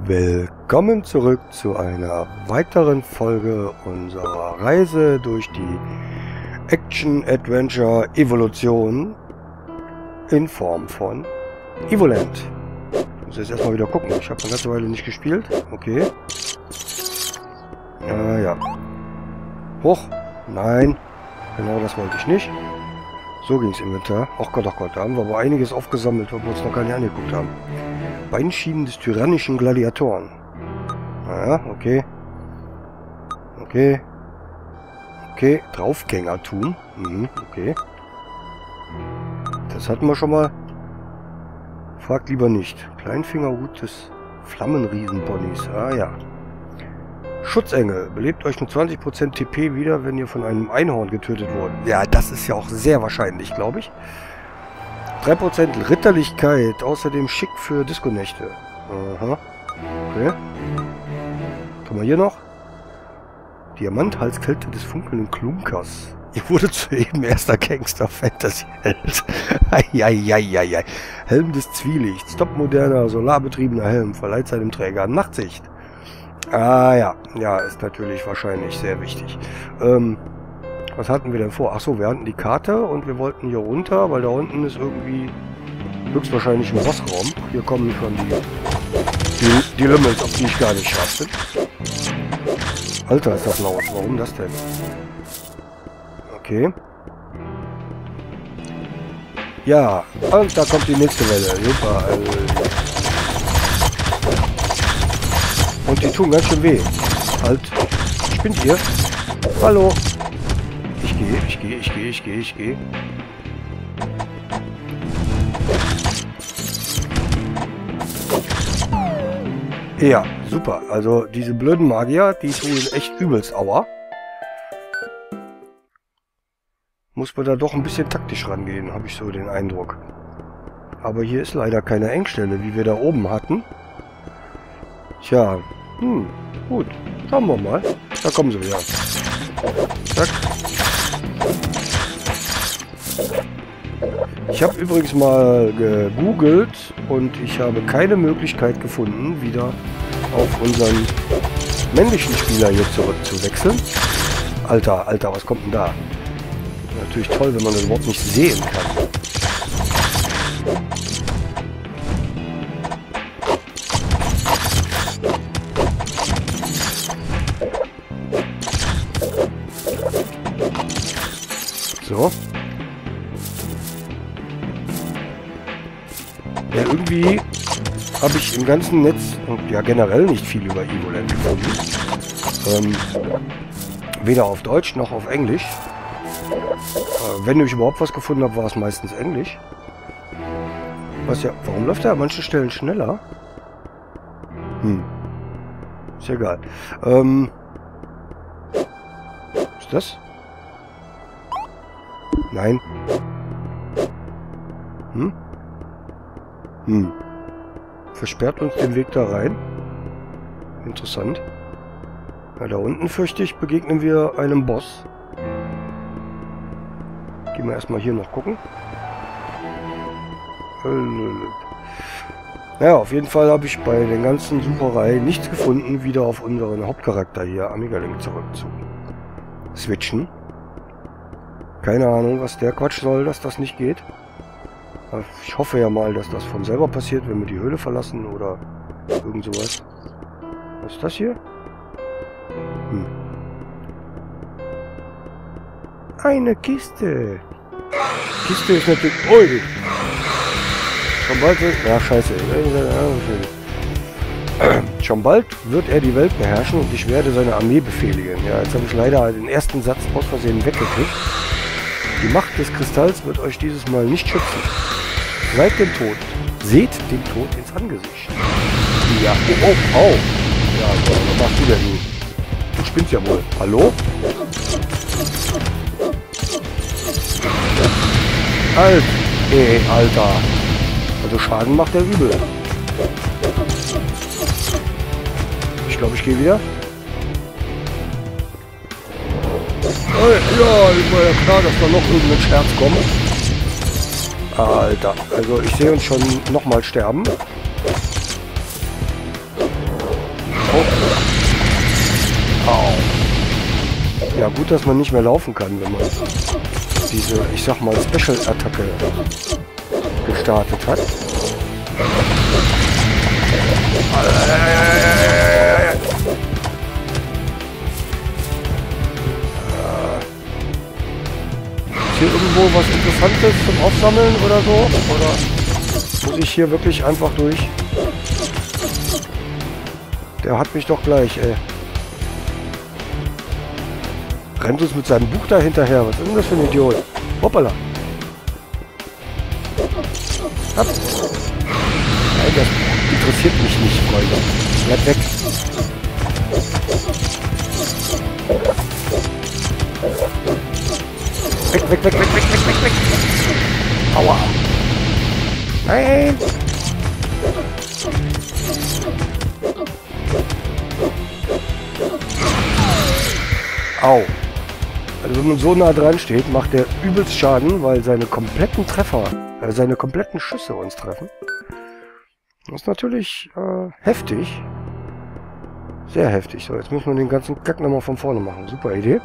Willkommen zurück zu einer weiteren Folge unserer Reise durch die Action-Adventure-Evolution in Form von Evoland. Ich muss jetzt erstmal wieder gucken. Ich habe eine ganze Weile nicht gespielt. Okay. Ja. Hoch. Nein. Genau das wollte ich nicht. So ging es im Inventar. Ach Gott, da haben wir aber einiges aufgesammelt, was wir uns noch gar nicht angeguckt haben. Beinschienen des tyrannischen Gladiatoren. Naja, okay. Okay. Draufgängertum. Okay. Das hatten wir schon mal. Fragt lieber nicht. Kleinfingerhut des Flammenriesenponys. Ah ja. Schutzengel. Belebt euch mit 20% TP wieder, wenn ihr von einem Einhorn getötet wurdet. Ja, das ist ja auch sehr wahrscheinlich, glaube ich. 3% Ritterlichkeit. Außerdem schick für Disco-Nächte. Aha. Okay. Guck mal hier noch. Diamanthalskette des funkelnden Klunkers. Ihr wurdet soeben erster Gangster-Fantasy-Held. Eieieiei. Helm des Zwielichts. Topmoderner, solarbetriebener Helm. Verleiht seinem Träger Nachtsicht. Ah ja. Ja, ist natürlich wahrscheinlich sehr wichtig. Was hatten wir denn vor? Achso, wir hatten die Karte und wir wollten hier runter, weil da unten ist irgendwie höchstwahrscheinlich ein Bossraum. Hier kommen schon die Lümmels, auf die ich gar nicht scharf bin. Alter, ist das laut. Warum das denn? Okay. Ja, und da kommt die nächste Welle. Super. Und die tun ganz schön weh. Halt. Spinnt ihr? Hallo. Ich gehe. Ja, super. Also diese blöden Magier, die tun echt übelst aua. Muss man da doch ein bisschen taktisch rangehen, habe ich so den Eindruck. Aber hier ist leider keine Engstelle, wie wir da oben hatten. Tja, gut. Schauen wir mal. Da kommen sie wieder. Zack. Ich habe übrigens mal gegoogelt und ich habe keine Möglichkeit gefunden, wieder auf unseren männlichen Spieler hier zurückzuwechseln. Alter, was kommt denn da? Natürlich toll, wenn man das überhaupt nicht sehen kann. So. Ja, irgendwie habe ich im ganzen Netz und ja generell nicht viel über Evoland gefunden. Weder auf Deutsch noch auf Englisch. Wenn ich überhaupt was gefunden habe, war es meistens Englisch. Was ja, warum läuft er an manchen Stellen schneller? Ist ja egal. Ist das? Nein. Versperrt uns den Weg da rein. Interessant. Ja, da unten, fürchte ich, begegnen wir einem Boss. Gehen wir erstmal hier noch gucken. Naja, auf jeden Fall habe ich bei den ganzen Suchereien nichts gefunden, wieder auf unseren Hauptcharakter hier, Amiga-Link, zurück zu switchen. Keine Ahnung, was der Quatsch soll, dass das nicht geht. Ich hoffe ja mal, dass das von selber passiert, wenn wir die Höhle verlassen oder irgend sowas. Was ist das hier? Eine Kiste. Kiste ist natürlich... Ui! Schon bald wird... Ja, scheiße. Schon bald wird er die Welt beherrschen und ich werde seine Armee befehligen. Ja, jetzt habe ich leider den ersten Satz aus Versehen weggekriegt. Die Macht des Kristalls wird euch dieses Mal nicht schützen. Seid dem Tod. Seht dem Tod ins Angesicht. Ja, oh. Ja, was machst du denn nun? Du spinnst ja wohl. Hallo? Alter. Also Schaden macht er übel. Ich glaube, ich gehe wieder. Ja, ich war ja klar, dass da noch irgendein Scherz kommt. Alter, also ich sehe uns schon nochmal sterben. Ja, gut, dass man nicht mehr laufen kann, wenn man diese, ich sag mal, Special-Attacke gestartet hat. Ist hier irgendwo was Interessantes zum Aufsammeln oder so? Oder muss ich hier wirklich einfach durch? Der hat mich doch gleich, ey. Rennt uns mit seinem Buch da hinterher. Was ist denn das für ein Idiot? Hoppala. Ab. Nein, das interessiert mich nicht, Freunde. Bleib weg. Weg, weg, weg, weg, weg, weg, weg, weg. Aua. Nein. Au. Also wenn man so nah dran steht, macht der übelst Schaden, weil seine kompletten Treffer, seine kompletten Schüsse uns treffen. Das ist natürlich heftig. Sehr heftig. So, jetzt muss man den ganzen Kack nochmal von vorne machen. Super Idee.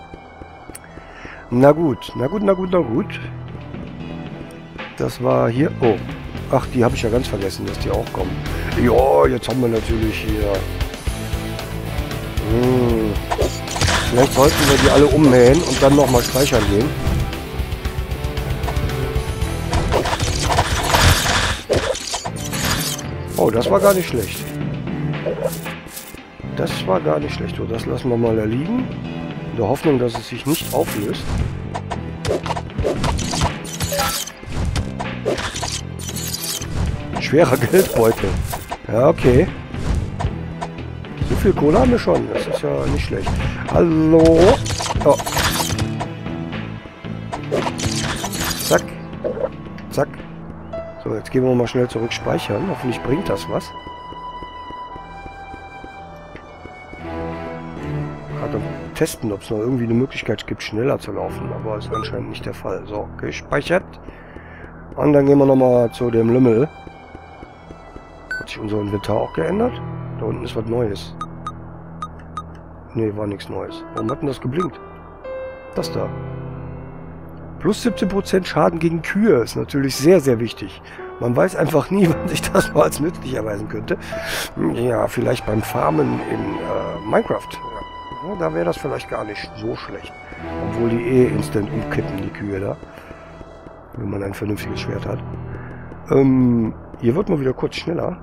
Na gut, na gut, na gut, na gut. Das war hier... Oh. Ach, die habe ich ja ganz vergessen, dass die auch kommen. Ja, jetzt haben wir natürlich hier... Vielleicht sollten wir die alle ummähen und dann nochmal speichern gehen. Oh, das war gar nicht schlecht. Das war gar nicht schlecht. So, das lassen wir mal da liegen. In der Hoffnung, dass es sich nicht auflöst. Schwerer Geldbeutel. Ja, okay. So viel Kohle haben wir schon. Das ist ja nicht schlecht. Hallo? Oh. Zack. Zack. So, jetzt gehen wir mal schnell zurück speichern. Hoffentlich bringt das was. Gerade testen, ob es noch irgendwie eine Möglichkeit gibt, schneller zu laufen. Aber ist anscheinend nicht der Fall. So, gespeichert. Und dann gehen wir nochmal zu dem Lümmel. Hat sich unser Inventar auch geändert? Da unten ist was Neues. Ne, war nichts Neues. Warum hat denn das geblinkt? Das da. Plus 17% Schaden gegen Kühe ist natürlich sehr, sehr wichtig. Man weiß einfach nie, wann sich das mal als nützlich erweisen könnte. Ja, vielleicht beim Farmen in Minecraft. Ja, da wäre das vielleicht gar nicht so schlecht. Obwohl die instant umkippen, die Kühe da. Wenn man ein vernünftiges Schwert hat. Hier wird mal wieder kurz schneller.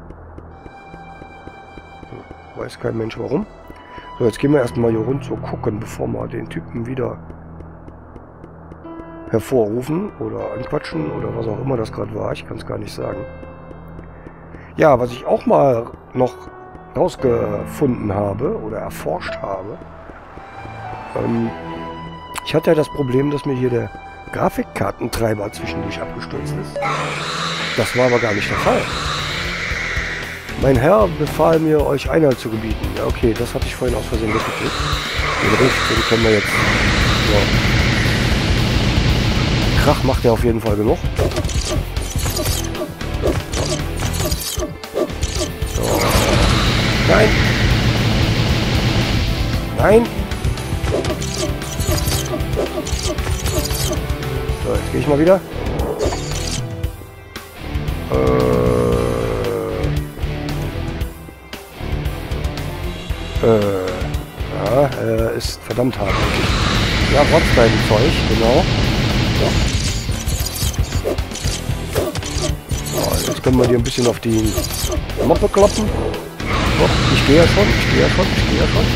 Weiß kein Mensch warum. So, jetzt gehen wir erstmal hier runter gucken, bevor wir den Typen wieder hervorrufen oder anquatschen oder was auch immer das gerade war. Ich kann es gar nicht sagen. Ja, was ich auch mal noch rausgefunden habe oder erforscht habe. Ich hatte ja das Problem, dass mir hier der Grafikkartentreiber zwischendurch abgestürzt ist. Das war aber gar nicht der Fall. Mein Herr befahl mir, euch Einhalt zu gebieten. Ja, okay, das hatte ich vorhin aus Versehen weggeklickt. Den Rift, den können wir jetzt... So. Krach macht er auf jeden Fall genug. So. Nein! Nein! So, jetzt gehe ich mal wieder. Ja, ist verdammt hart. Ja, Rotzbein-Zeug, genau. So, jetzt können wir dir ein bisschen auf die Moppe kloppen. So, ich gehe ja schon, ich gehe ja schon, ich gehe ja schon.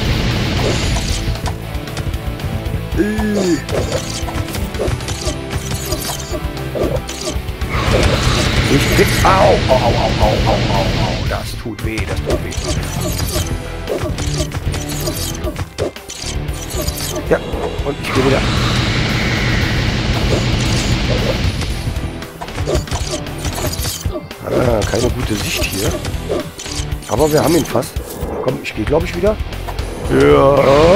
Ich krieg... Au, au, au, au, au, au, au. Das tut weh, das tut weh. Ja, und ich gehe wieder. Ah, keine gute Sicht hier. Aber wir haben ihn fast. Komm, ich gehe, glaube ich, wieder. Ja.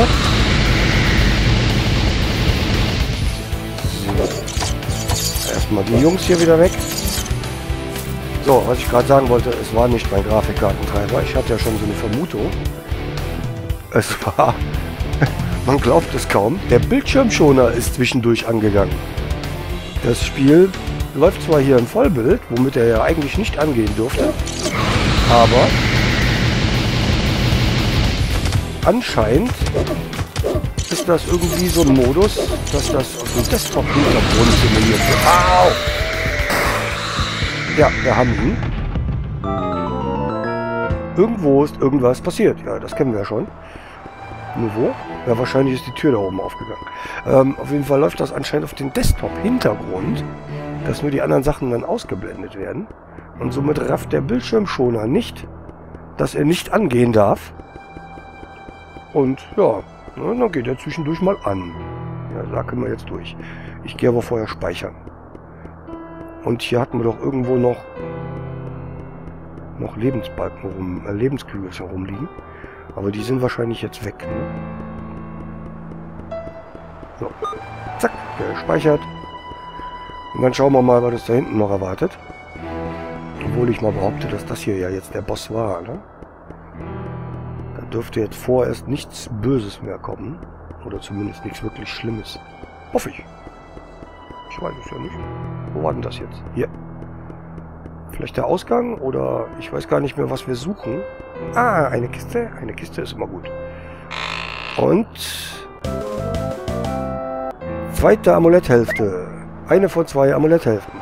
So. Erstmal die Jungs hier wieder weg. So, was ich gerade sagen wollte, es war nicht mein Grafikkartentreiber. Ich hatte ja schon so eine Vermutung. Es war Man glaubt es kaum, der Bildschirmschoner ist zwischendurch angegangen. Das Spiel läuft zwar hier im Vollbild, womit er ja eigentlich nicht angehen dürfte, aber anscheinend ist das irgendwie so ein Modus, dass das auf dem Desktop-Hintergrund simuliert wird. Au! Ja, wir haben ihn. Irgendwo ist irgendwas passiert. Ja, das kennen wir ja schon. Nur wo? Ja, wahrscheinlich ist die Tür da oben aufgegangen. Auf jeden Fall läuft das anscheinend auf den Desktop-Hintergrund, dass nur die anderen Sachen dann ausgeblendet werden. Und somit rafft der Bildschirmschoner nicht, dass er nicht angehen darf. Und ja, dann geht er zwischendurch mal an. Ja, da können wir jetzt durch. Ich gehe aber vorher speichern. Und hier hatten wir doch irgendwo noch Lebensbalken Lebenskügelchen rumliegen. Aber die sind wahrscheinlich jetzt weg. Ne? So. Zack, gespeichert. Und dann schauen wir mal, was das da hinten noch erwartet. Obwohl ich mal behaupte, dass das hier ja jetzt der Boss war. Ne? Da dürfte jetzt vorerst nichts Böses mehr kommen. Oder zumindest nichts wirklich Schlimmes. Hoffe ich. Ich weiß es ja nicht. Wo war denn das jetzt? Hier. Vielleicht der Ausgang? Oder ich weiß gar nicht mehr, was wir suchen. Ah, eine Kiste. Eine Kiste ist immer gut. Und zweite Amuletthälfte. Eine von 2 Amuletthälften.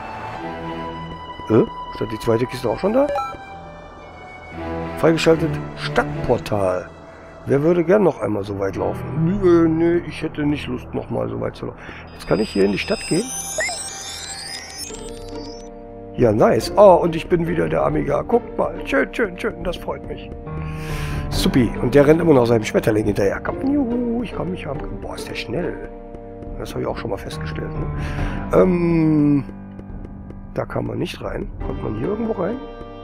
Stand die zweite Kiste auch schon da? Freigeschaltet Stadtportal. Wer würde gern noch einmal so weit laufen? Nee, ich hätte nicht Lust, noch mal so weit zu laufen. Jetzt kann ich hier in die Stadt gehen. Ja, nice. Oh, und ich bin wieder der Amiga. Guckt mal. Schön, schön, schön. Das freut mich. Supi. Und der rennt immer noch seinem Schmetterling hinterher. Komm, juhu, ich kann mich haben. Boah, ist der schnell. Das habe ich auch schon mal festgestellt. Ne? Da kann man nicht rein. Kommt man hier irgendwo rein?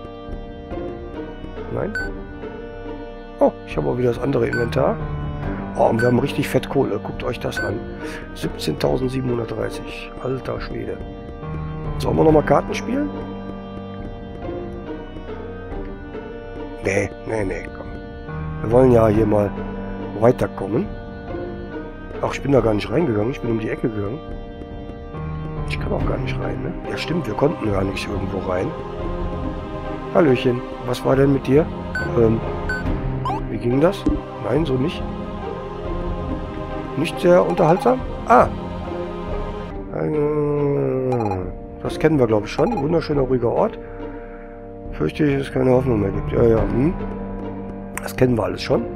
Nein? Oh, ich habe auch wieder das andere Inventar. Oh, und wir haben richtig fett Kohle. Guckt euch das an. 17.730. Alter Schwede. Sollen wir nochmal Karten spielen? Nee, komm. Wir wollen ja hier mal weiterkommen. Ach, ich bin da gar nicht reingegangen. Ich bin um die Ecke gegangen. Ich kann auch gar nicht rein, ne? Ja, stimmt. Wir konnten gar nicht irgendwo rein. Hallöchen. Was war denn mit dir? Wie ging das? Nein, so nicht. Nicht sehr unterhaltsam? Ah! Das kennen wir, glaube ich, schon. Wunderschöner, ruhiger Ort. Fürchte ich, dass es keine Hoffnung mehr gibt. Ja. Das kennen wir alles schon.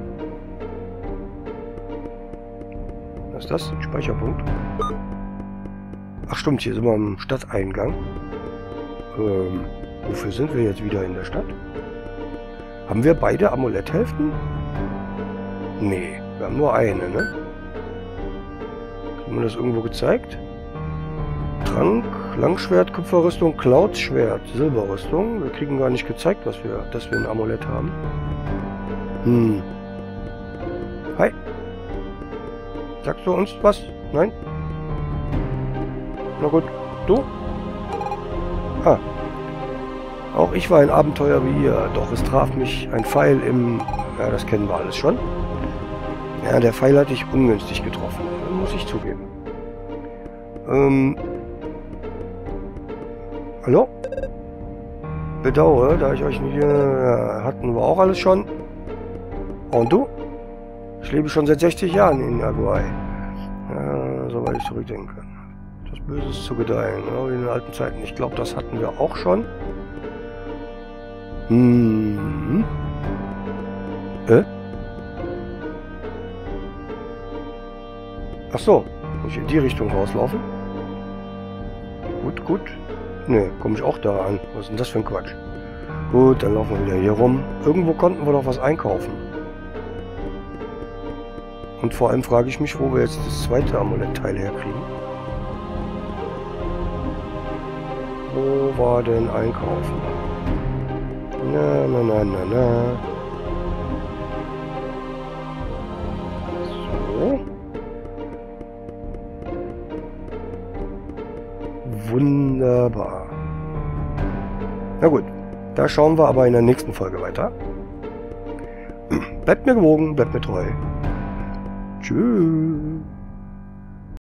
Was ist das? Ein Speicherpunkt. Ach stimmt, hier sind wir am Stadteingang. Wofür sind wir jetzt wieder in der Stadt? Haben wir beide Amuletthälften? Nee, wir haben nur eine, ne? Haben wir das irgendwo gezeigt? Trank, Langschwert, Kupferrüstung, Cloud-Schwert, Silberrüstung. Wir kriegen gar nicht gezeigt, dass wir ein Amulett haben. Hi. Sagst du uns was? Nein? Na gut. Du? Ah. Auch ich war ein Abenteuer wie ihr, doch es traf mich ein Pfeil im... Ja, das kennen wir alles schon. Ja, der Pfeil hat dich ungünstig getroffen. Muss ich zugeben. Hallo? Bedauere, da ich euch nicht... hatten wir auch alles schon. Und du? Ich lebe schon seit 60 Jahren in Aguay. Ja, soweit ich zurückdenken kann. Das Böse ist zu gedeihen, genau wie in den alten Zeiten. Ich glaube, das hatten wir auch schon. Ach so, muss ich in die Richtung rauslaufen? Gut. Ne, komme ich auch da an. Was ist denn das für ein Quatsch? Gut, dann laufen wir wieder hier rum. Irgendwo konnten wir doch was einkaufen. Und vor allem frage ich mich, wo wir jetzt das zweite Amulettteil herkriegen. Wo war denn einkaufen? Na. So. Wunderbar. Na gut, da schauen wir aber in der nächsten Folge weiter. Bleibt mir gewogen, bleibt mir treu. Tschüss.